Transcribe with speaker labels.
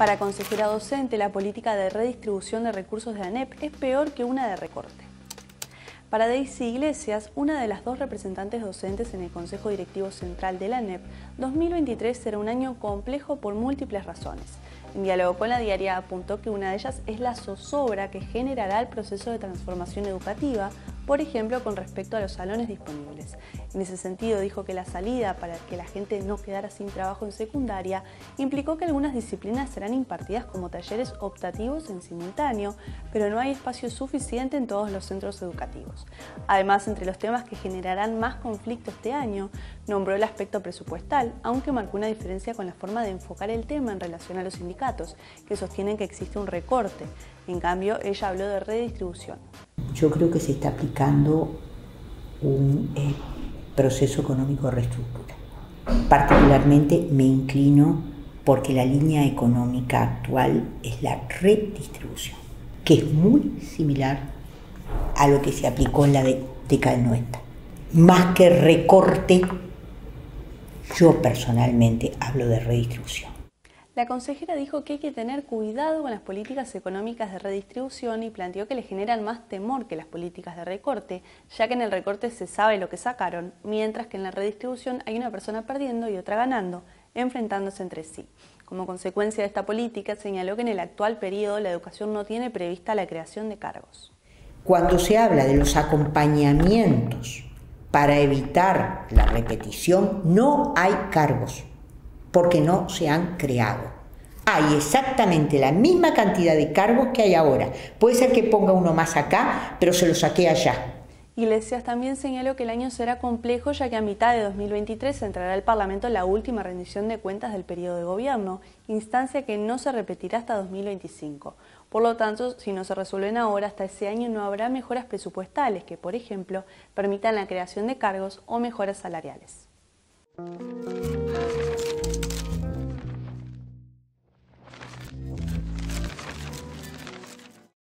Speaker 1: Para consejera docente, la política de redistribución de recursos de ANEP es peor que una de recorte. Para Daisy Iglesias, una de las dos representantes docentes en el Consejo Directivo Central de la ANEP, 2023 será un año complejo por múltiples razones. En diálogo con la diaria apuntó que una de ellas es la zozobra que generará el proceso de transformación educativa, por ejemplo, con respecto a los salones disponibles. En ese sentido, dijo que la salida para que la gente no quedara sin trabajo en secundaria implicó que algunas disciplinas serán impartidas como talleres optativos en simultáneo, pero no hay espacio suficiente en todos los centros educativos. Además, entre los temas que generarán más conflicto este año, nombró el aspecto presupuestal, aunque marcó una diferencia con la forma de enfocar el tema en relación a los sindicatos, que sostienen que existe un recorte. En cambio, ella habló de redistribución.
Speaker 2: Yo creo que se está aplicando un proceso económico de reestructura. Particularmente me inclino porque la línea económica actual es la redistribución, que es muy similar a lo que se aplicó en la década del 90. Más que recorte, yo personalmente hablo de redistribución.
Speaker 1: La consejera dijo que hay que tener cuidado con las políticas económicas de redistribución y planteó que le generan más temor que las políticas de recorte, ya que en el recorte se sabe lo que sacaron, mientras que en la redistribución hay una persona perdiendo y otra ganando, enfrentándose entre sí. Como consecuencia de esta política, señaló que en el actual periodo la educación no tiene prevista la creación de cargos.
Speaker 2: Cuando se habla de los acompañamientos para evitar la repetición, no hay cargos, porque no se han creado. Hay exactamente la misma cantidad de cargos que hay ahora. Puede ser que ponga uno más acá, pero se lo saqué allá.
Speaker 1: Iglesias también señaló que el año será complejo, ya que a mitad de 2023 entrará al Parlamento la última rendición de cuentas del periodo de gobierno, instancia que no se repetirá hasta 2025. Por lo tanto, si no se resuelven ahora, hasta ese año no habrá mejoras presupuestales que, por ejemplo, permitan la creación de cargos o mejoras salariales.